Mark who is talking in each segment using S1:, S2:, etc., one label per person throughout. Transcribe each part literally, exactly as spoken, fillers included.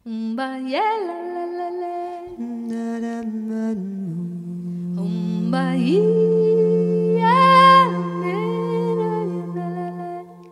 S1: Umba yeah la la la la. Umba yeah la la la la.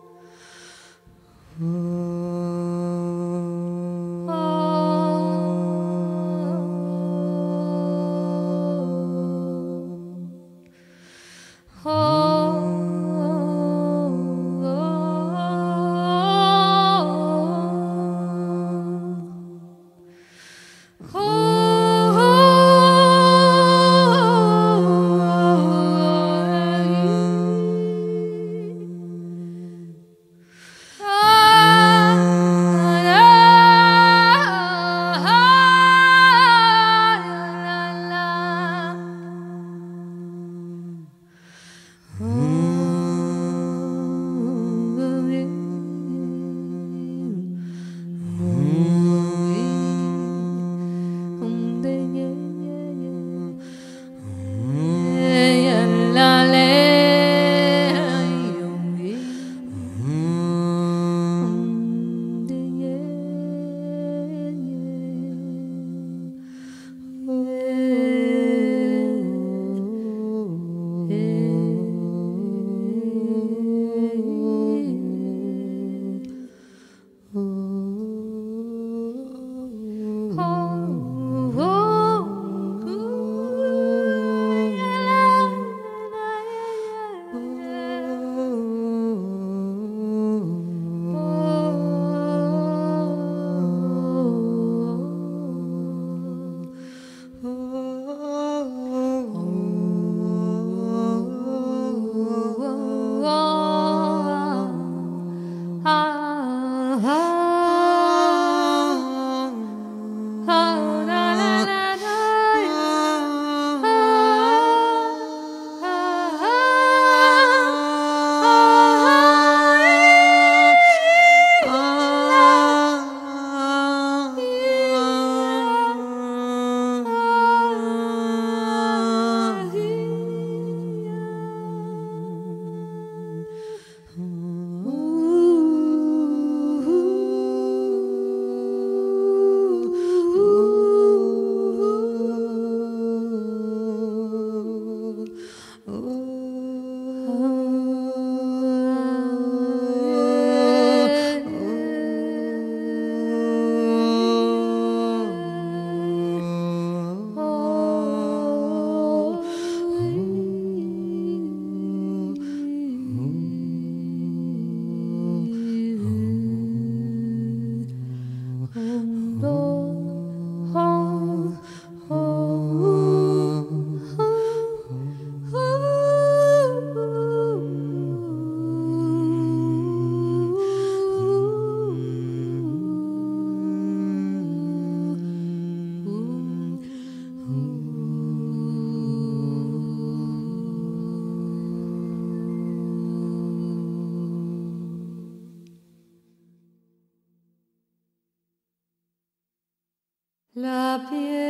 S1: La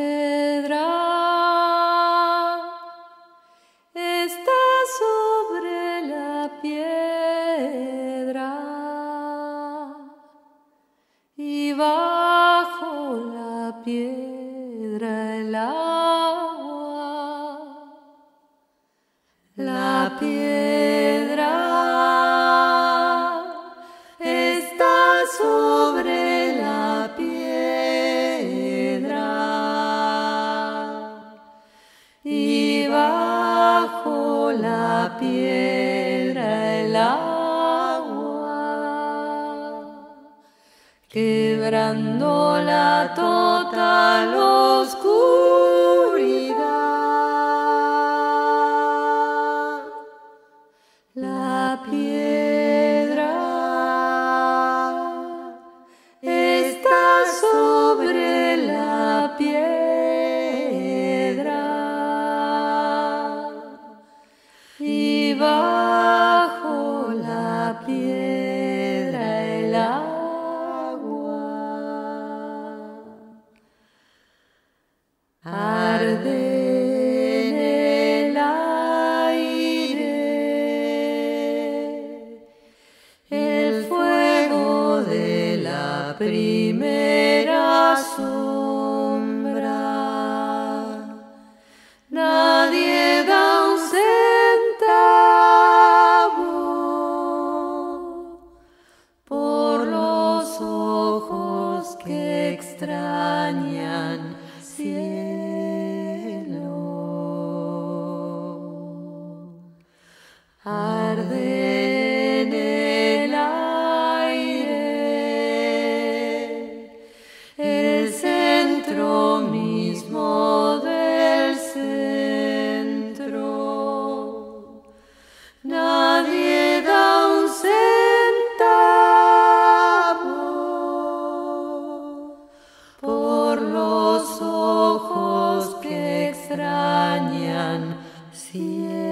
S1: piedra está sobre la piedra y bajo la piedra el agua. La piedra está sobre la piedra y bajo la piedra el agua, quebrando la total oscuridad. La piedra está sobre la piedra y bajo la piedra el agua arde. era sombra. Nadie da un centavo por los ojos que extrañan cielo. Arde en el aire el centro mismo del centro. Nadie da un centavo por los ojos que extrañan cielo.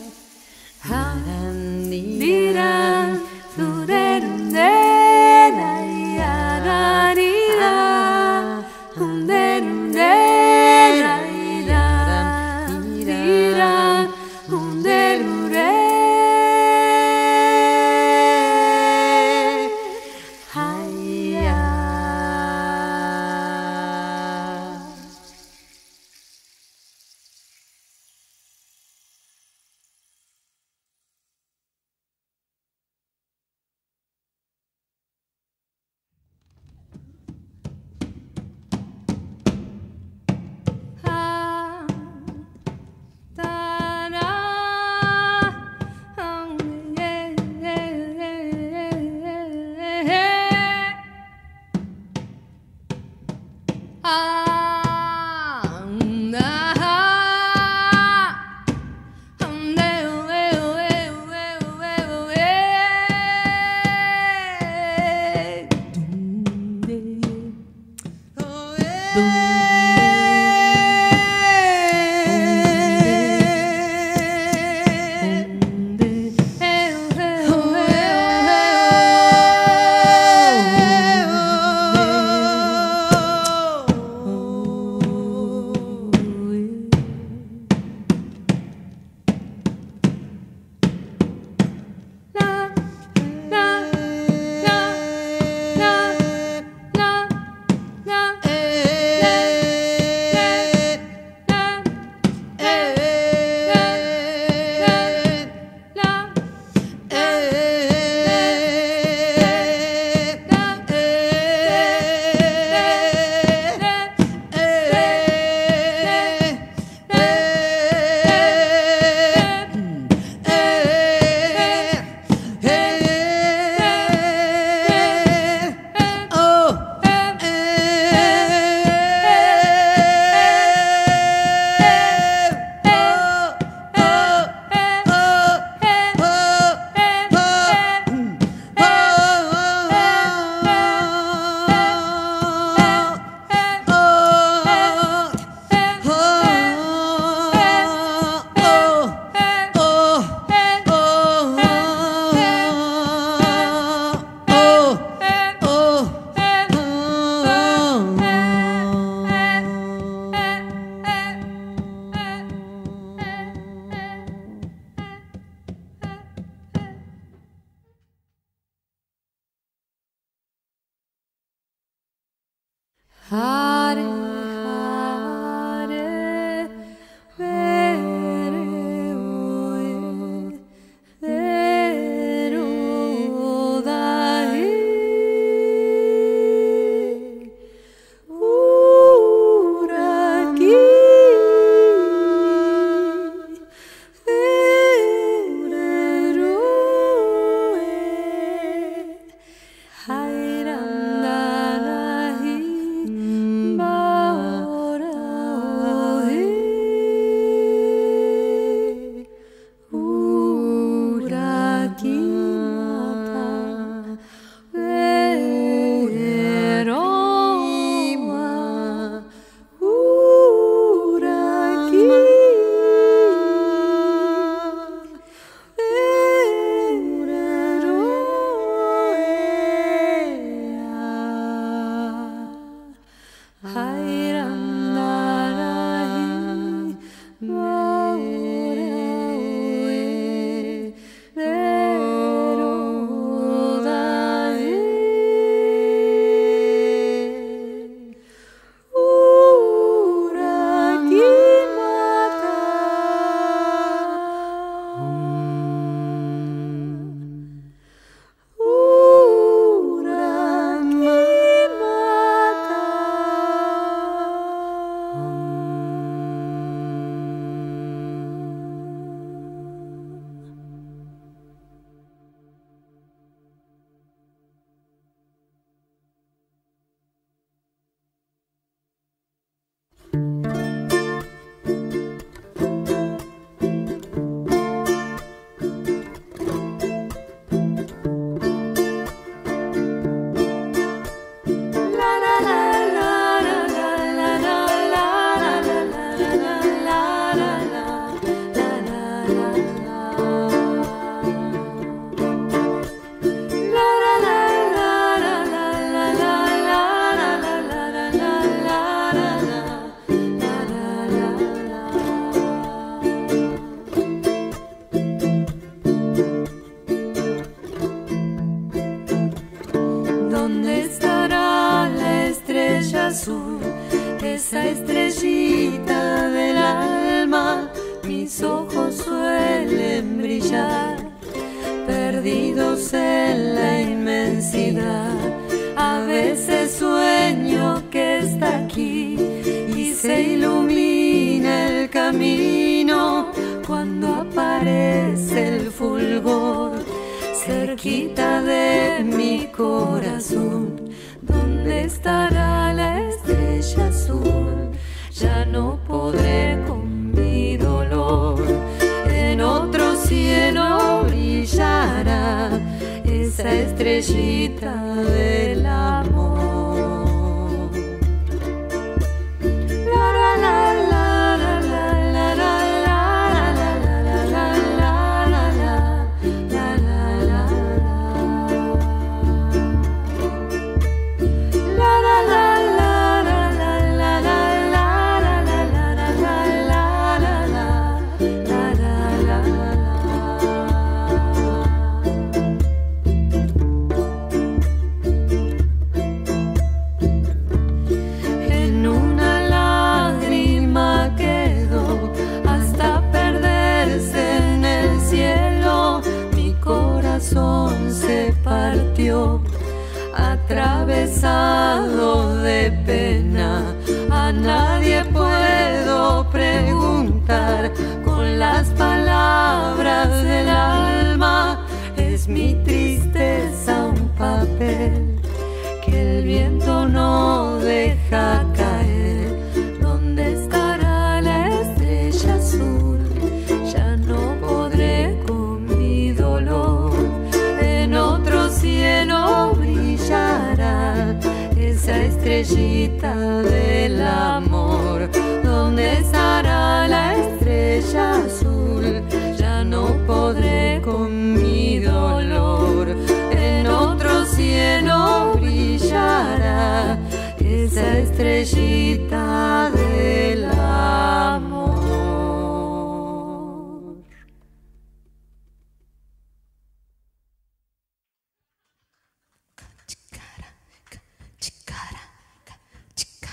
S2: Dira,
S1: Hare Hare Vere Oye Vero Dai Uraki Vere Oye Hairandanahi Baorahi Uraki Mata Veroma Uraki Hairandanahi Baorahi Vero Dai Uraki Mata Uraki ¿Dónde estará la estrella azul? Esa estrellita del alma. Mis ojos suelen brillar, perdidos en la inmensidad. A veces sueño que está aquí y se ilumina el camino cuando aparece el fulgor cerquita de mi corazón. ¿Dónde estará la estrella azul? Ya no podré con mi dolor. En otro cielo brillará esa estrellita del amor. La la la la la la la la la la la la la la atravesado de pena. A nadie puedo preguntar con las palabras del alma. Es mi tristeza un papel que el viento no deja caer. ¿Dónde estará la estrella azul? Ya no podré con mi dolor. En otro cielo brillará esa estrellita del amor. ¿Dónde estará la estrella azul? Ya no podré con mi dolor. En otro cielo brillará esa estrellita del amor. Chicara, chicara, chicara.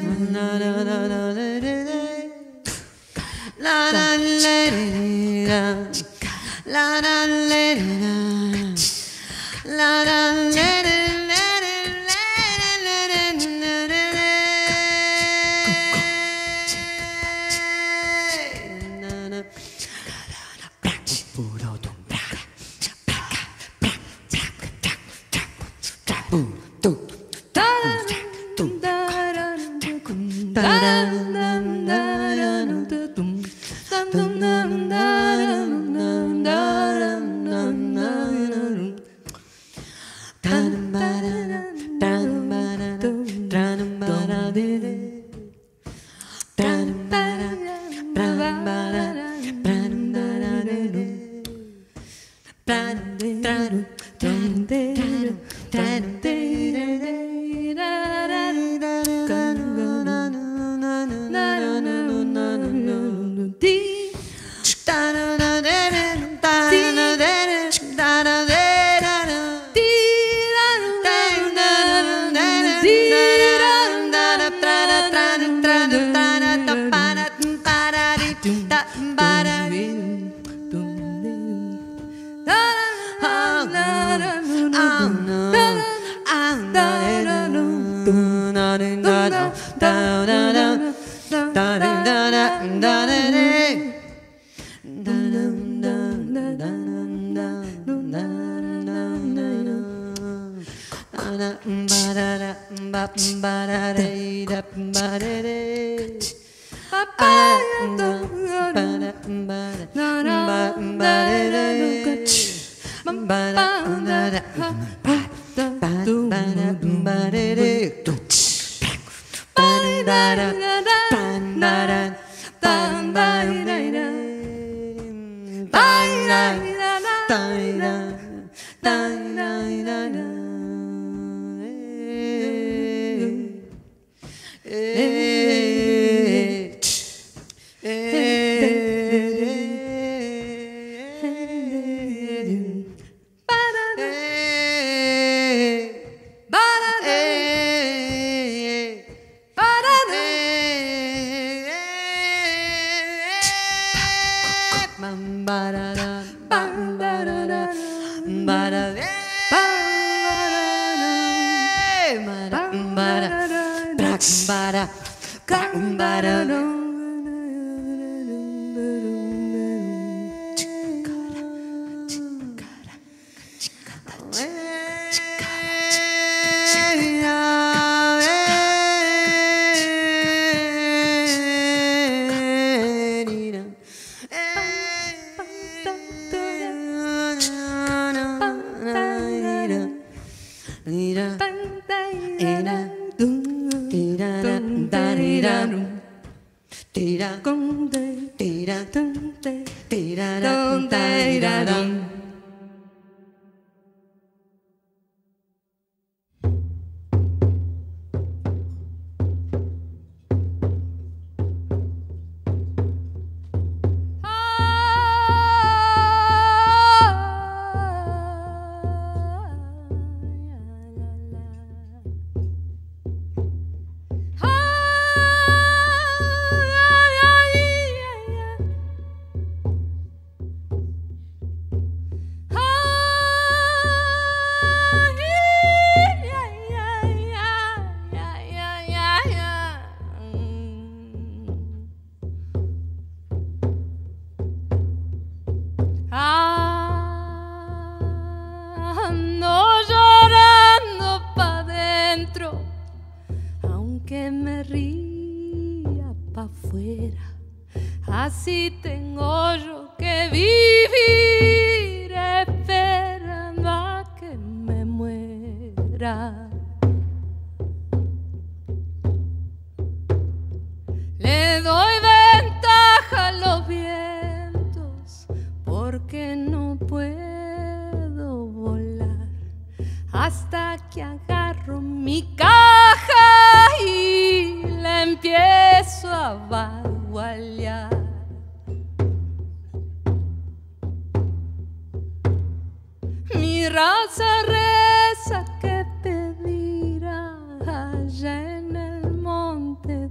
S1: Allá en el monte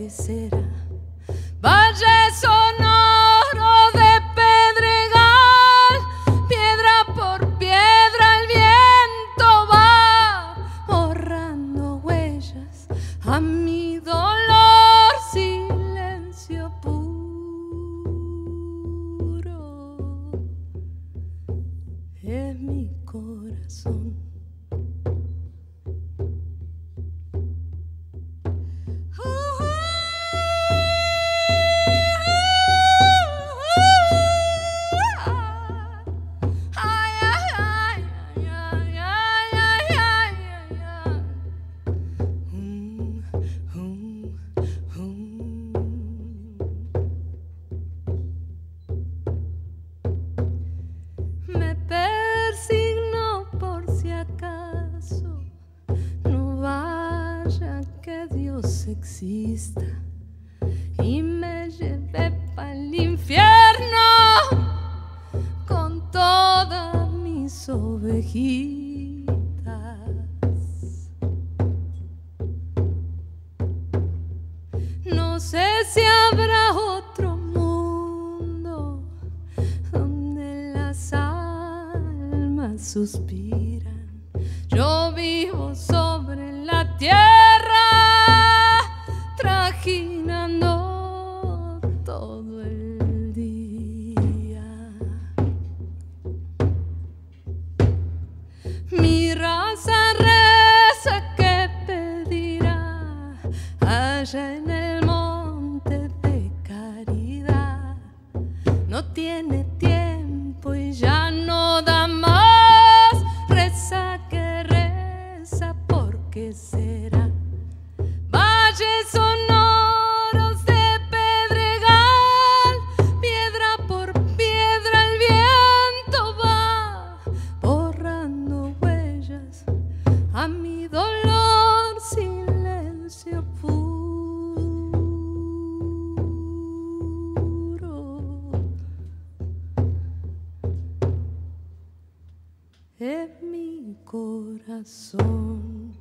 S1: qué será? Valle sonoro de pedregal, piedra por piedra el viento va borrando huellas a mi dolor, silencio puro es mi corazón. Me persigno por si acaso, no vaya que Dios exista y me lleve pa'l infierno con todas mis ovejitas. No sé si habrá otro mundo donde las almas suspiran. Yo vivo sobre la tierra, trajinando todo el día. Mi raza reza que pedirá allá en el monte de caridad. No tiene tiempo y ya no da más. Reza que reza, ¿por qué será? Valles sonoros de pedregal, piedra por piedra el viento va borrando huellas a mi dolor, silencio puro es mi corazón.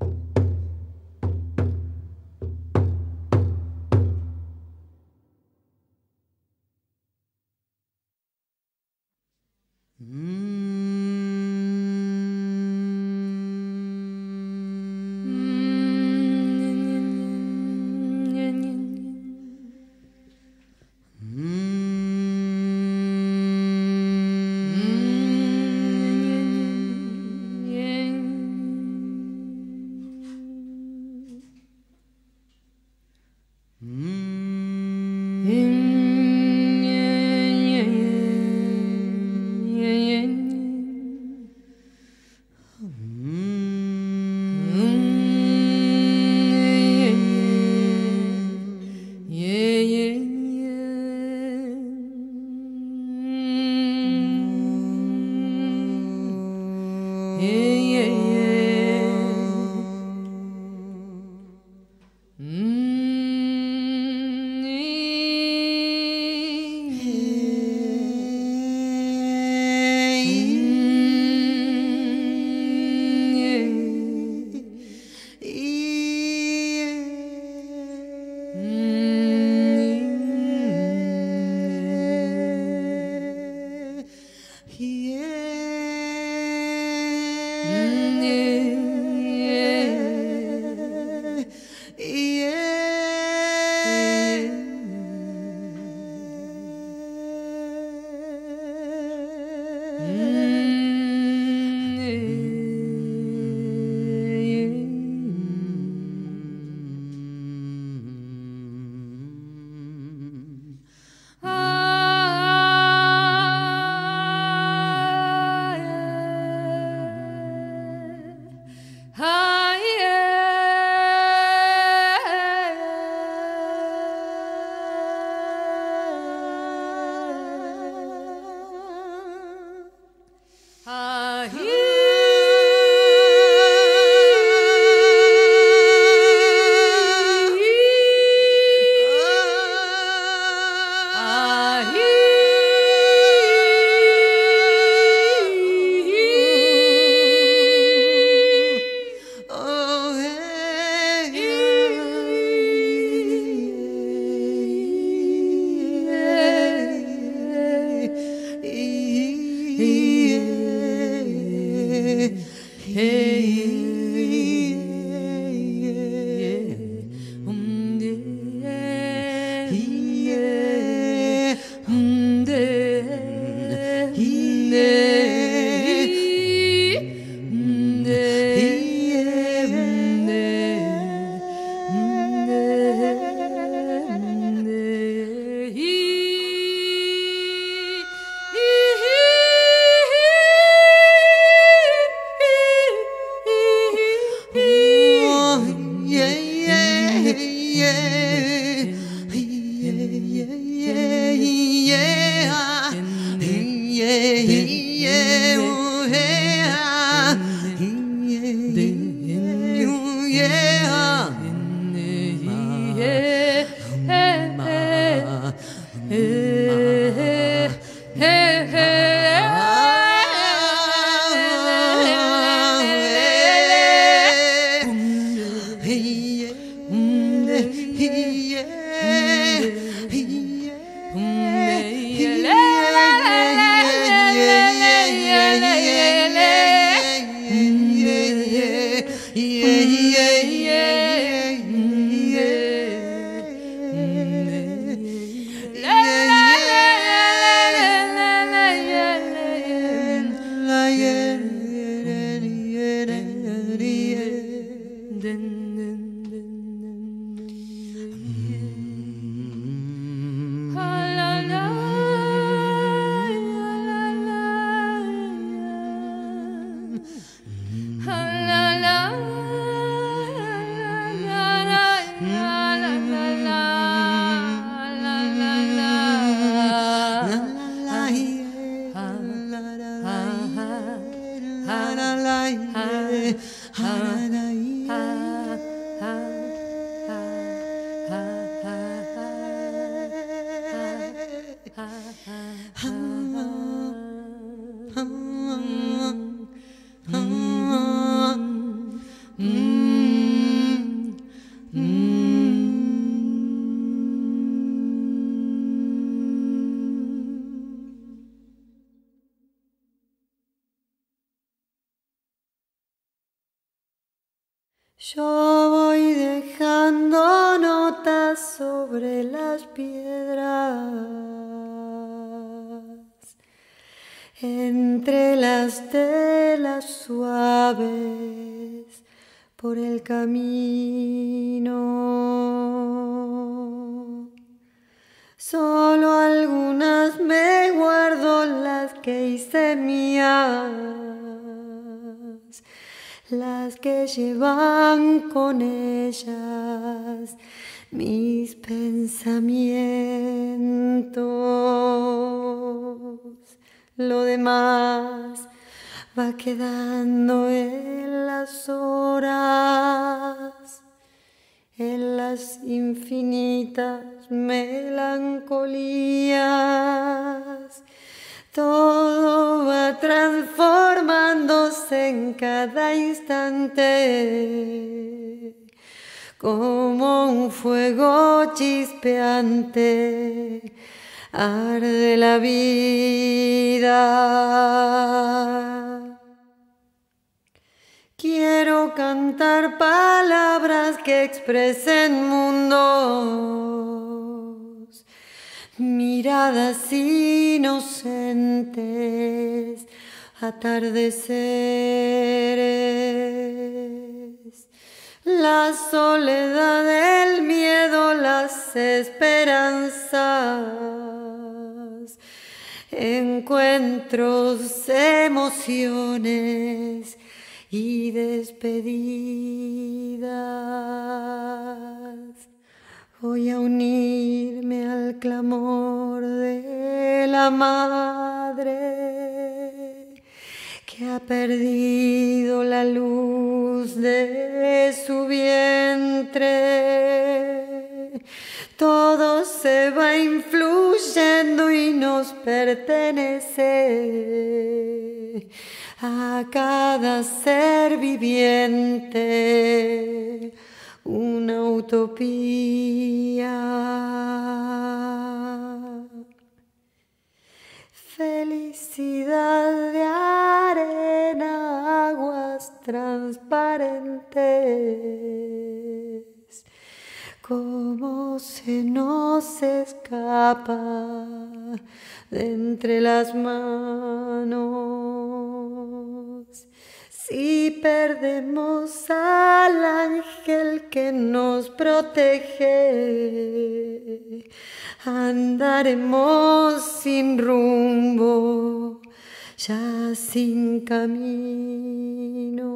S1: Yo voy dejando notas sobre las piedras, entre las telas suaves por el camino. Solo algunas me guardo, las que hice mías, las que llevan con ellas mis pensamientos. Lo demás va quedando en las horas, en las infinitas melancolías. Todo va transformándose en cada instante, como un fuego chispeante, arde la vida. Quiero cantar palabras que expresen mundos, miradas inocentes, atardeceres, la soledad, el miedo, las esperanzas, encuentros, emociones y despedidas. Voy a unirme al clamor de la madre que ha perdido la luz de su vientre. Todo se va influyendo y nos pertenece a cada ser viviente, una utopía. felicidad de arena, aguas transparentes, cómo se nos escapa de entre las manos. Si perdemos al ángel que nos protege, andaremos sin rumbo, ya sin camino.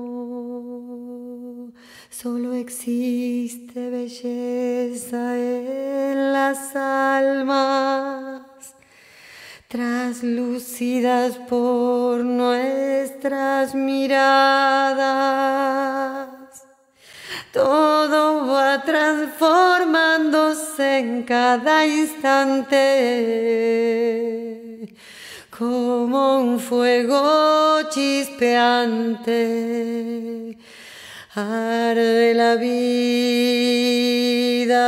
S1: Solo existe belleza en las almas, traslúcidas por nuestras miradas. Todo va transformándose en cada instante, como un fuego chispeante. Arde la vida.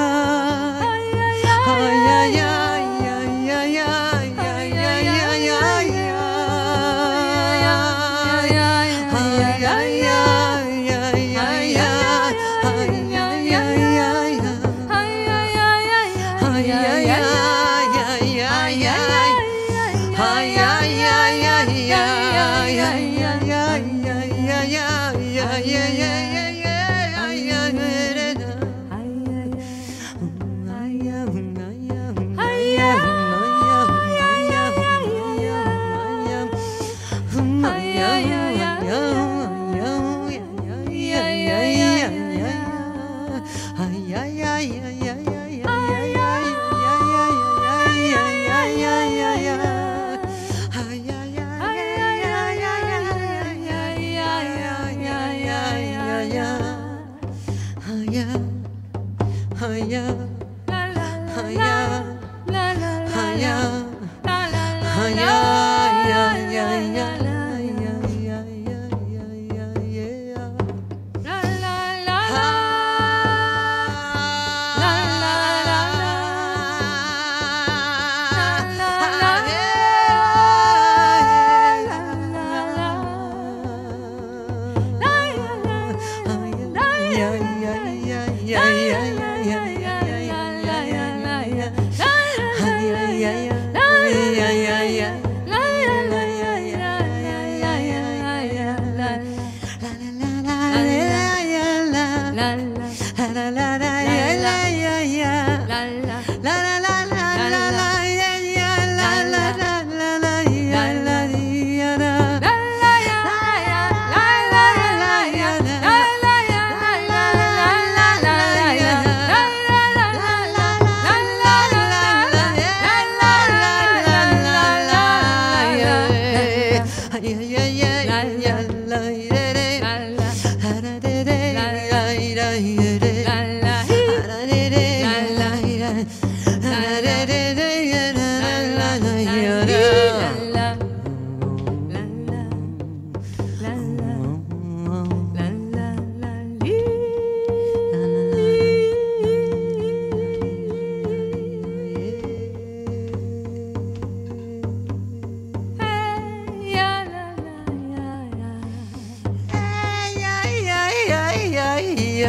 S2: ay, ay, ay, ay, ay, ay, ay, ay, ay, ay, ay.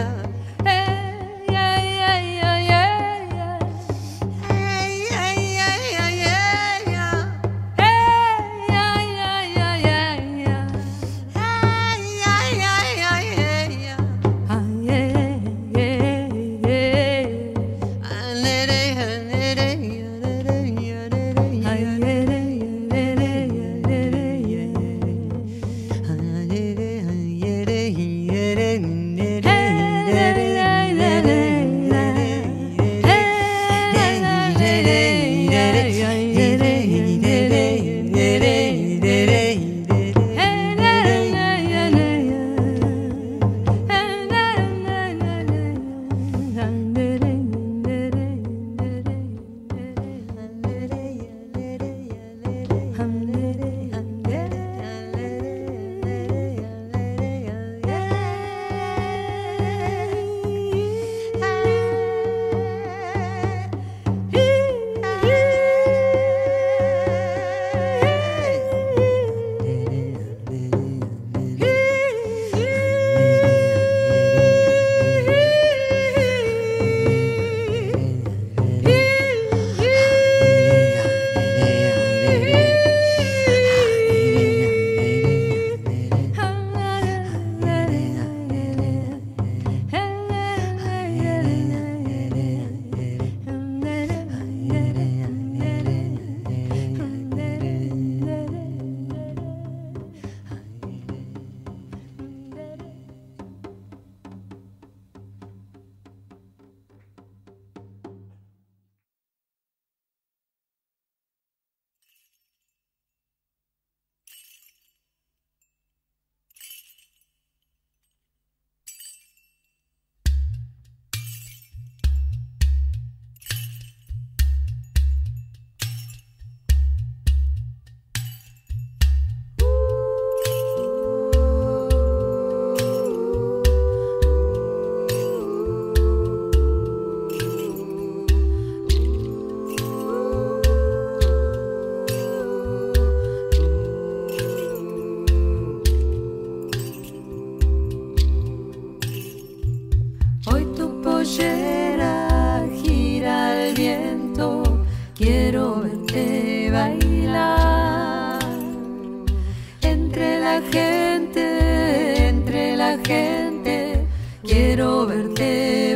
S1: quiero verte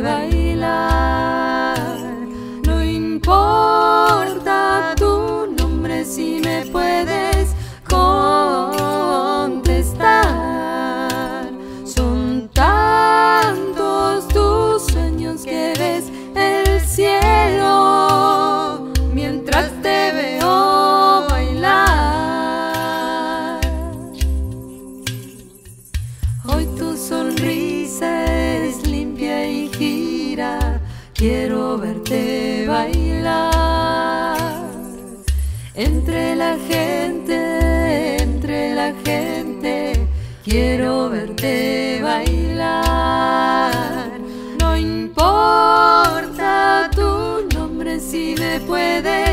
S1: bailar. No importa tu nombre, si me puedes contestar. Son tantos tus sueños que ves el cielo mientras te veo bailar. Hoy tu sonrisa es limpia y gira, quiero verte bailar. Entre la gente, entre la gente, quiero verte bailar. No importa tu nombre, si me puedes